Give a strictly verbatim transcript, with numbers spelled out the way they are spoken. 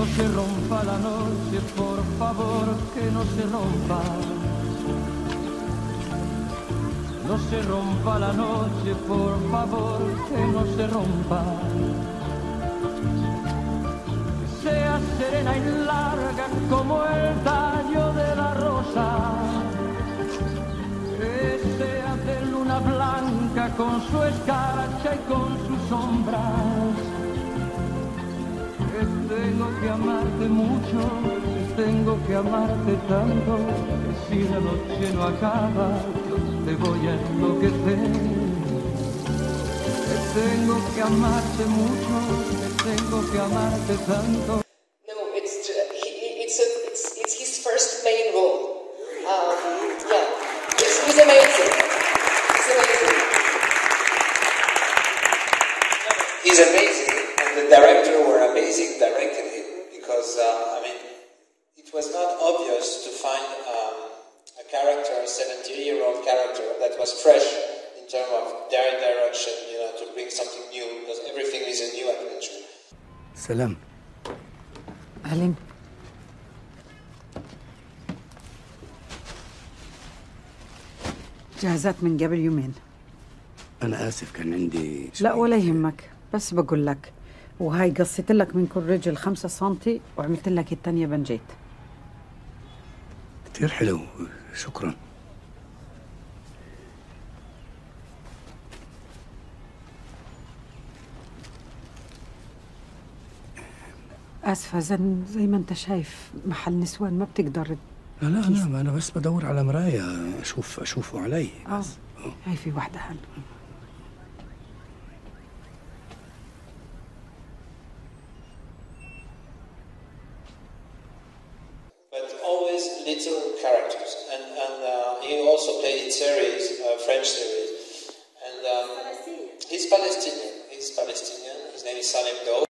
No se rompa la noche, por favor, que no se rompa. No se rompa la noche, por favor, que no se rompa. Que sea serena y larga como el tallo de la rosa. Que sea de luna blanca con su escarcha y con sus sombras. Que tengo que amarte mucho, que tengo que amarte tanto, que si la noche no acaba, yo te voy a enloquecer. Que tengo que amarte mucho, que tengo que amarte tanto. No, it's it's a, it's it's his first main role. Um, yeah, he's, he's amazing. He's amazing. He's amazing, and the director were amazing directing him because uh, I mean, it was not obvious to find um, a character, a seventy-year-old character that was fresh in terms of their direction, you know, to bring something new because everything is a new adventure. سلام. سليم. جهزت من قبل يومين. أنا آسف كان عندي لا ولا يهمك، بس بقول لك، وهاي قصيت لك من كل رجل خمسة سنتي وعملت لك التانية بنجيت. كتير حلو، شكرا. آسفة زن، زي ما أنت شايف محل نسوان ما بتقدر. لا لا لا، أنا بس بدور على مراية أشوف أشوفه علي بس. آه. هاي في واحدة هون. But always little characters, and and uh, he also played in series, uh, French series, and um, he's Palestinian. He's Palestinian. His name is Saleem.